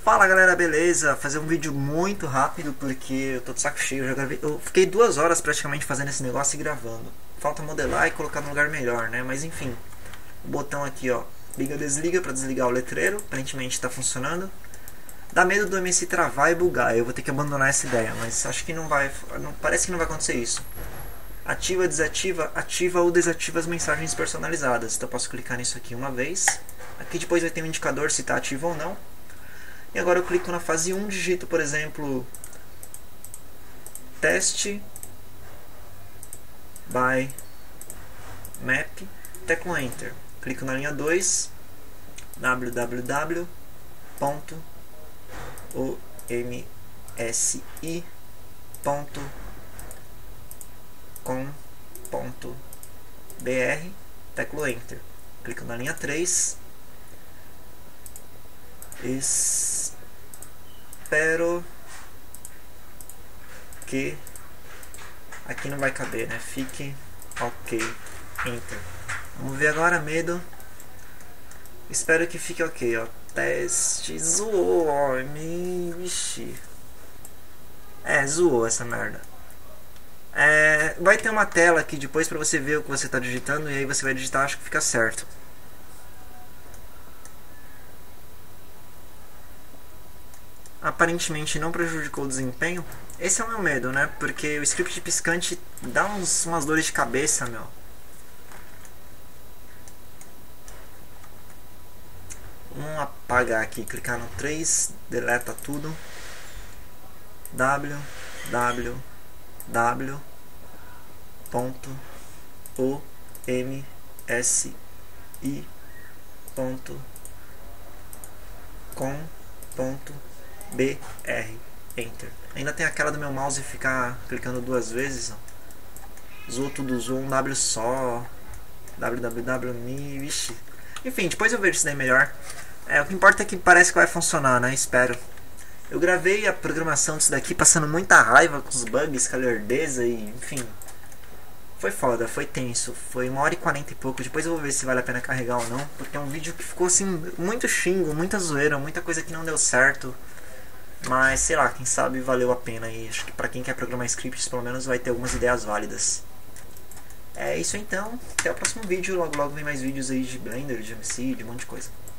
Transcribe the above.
Fala galera, beleza? Fazer um vídeo muito rápido porque eu tô de saco cheio. Eu fiquei 2 horas praticamente fazendo esse negócio e gravando. Falta modelar e colocar no lugar melhor, né? Mas enfim, o botão aqui, ó, liga desliga para desligar o letreiro. Aparentemente tá funcionando. Dá medo do MC travar e bugar. Eu vou ter que abandonar essa ideia, mas acho que não vai. Parece que não vai acontecer isso. Ativa, desativa, ativa ou desativa as mensagens personalizadas. Então eu posso clicar nisso aqui uma vez. Aqui depois vai ter um indicador se está ativo ou não. E agora eu clico na fase 1, digito, por exemplo, teste by map, teclo enter. Clico na linha 2, www.omsi.com.br, teclo enter. Clico na linha 3, espero que aqui não vai caber, né? Fique ok, enter. Vamos ver agora, medo. Espero que fique ok, ó. Teste, zoou, ó, vixi. Zoou essa merda. Vai ter uma tela aqui depois pra você ver o que você tá digitando e aí você vai digitar, acho que fica certo. Aparentemente não prejudicou o desempenho. Esse é o meu medo, né? Porque o script piscante dá umas dores de cabeça, meu. Vamos apagar aqui, clicar no 3, deleta tudo. www.omsi.com.br, enter. Ainda tem aquela do meu mouse ficar clicando 2 vezes, ó. Zoou tudo, zoou um W só. www, vixi. Enfim, depois eu vejo isso daí melhor. O que importa é que parece que vai funcionar, né? Espero. Eu gravei a programação disso daqui passando muita raiva com os bugs, com a lerdeza e enfim. Foi foda, foi tenso. Foi 1h40 e pouco. Depois eu vou ver se vale a pena carregar ou não. Porque é um vídeo que ficou assim, muito xingo, muita zoeira, muita coisa que não deu certo. Mas sei lá, quem sabe valeu a pena. E acho que pra quem quer programar scripts, pelo menos vai ter algumas ideias válidas. É isso então. Até o próximo vídeo. Logo logo vem mais vídeos aí de Blender, de MC, de um monte de coisa.